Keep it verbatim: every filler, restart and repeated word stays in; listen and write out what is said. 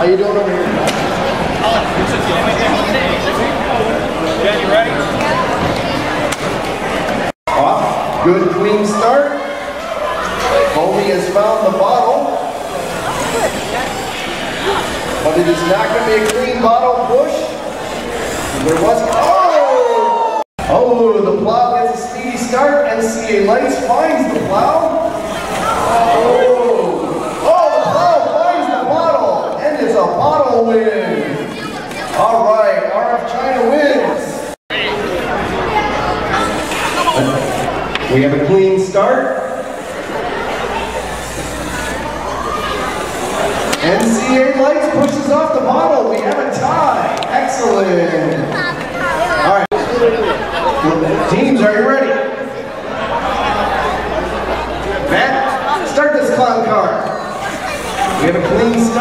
How you doing over here? Yeah, you ready? Off. Good clean start. Homie has found the bottle. But it is not going to be a clean bottle push. There was, oh! Oh, the plow gets a speedy start. N C A Lights finds the plow. Oh! Oh, the plow finds the bottle. And it's a bottle win. All right, R F China wins. We have a clean start. N C A Lights pushes off the bottle. We have a tie. Excellent. All right. Teams, are you ready? Matt, start this clown car. We have a clean start.